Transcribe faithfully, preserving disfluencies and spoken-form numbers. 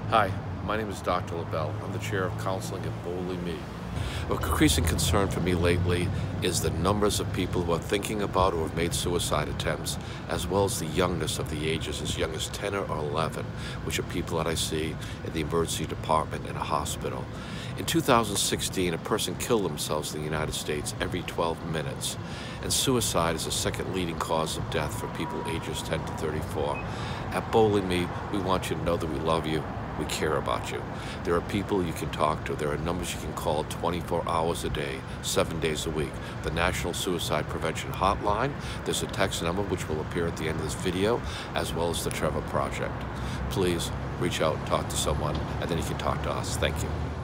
Hi, my name is Doctor LaBelle. I'm the chair of counseling at Boldly Me. Of increasing concern for me lately is the numbers of people who are thinking about or have made suicide attempts, as well as the youngness of the ages, as young as ten or eleven, which are people that I see in the emergency department in a hospital. In two thousand sixteen, a person killed themselves in the United States every twelve minutes, and suicide is the second leading cause of death for people ages ten to thirty-four. At Boldly Me, we want you to know that we love you. We care about you. There are people you can talk to. There are numbers you can call twenty-four hours a day, seven days a week. The National Suicide Prevention Hotline. There's a text number which will appear at the end of this video, as well as the Trevor Project. Please reach out and talk to someone, and then you can talk to us. Thank you.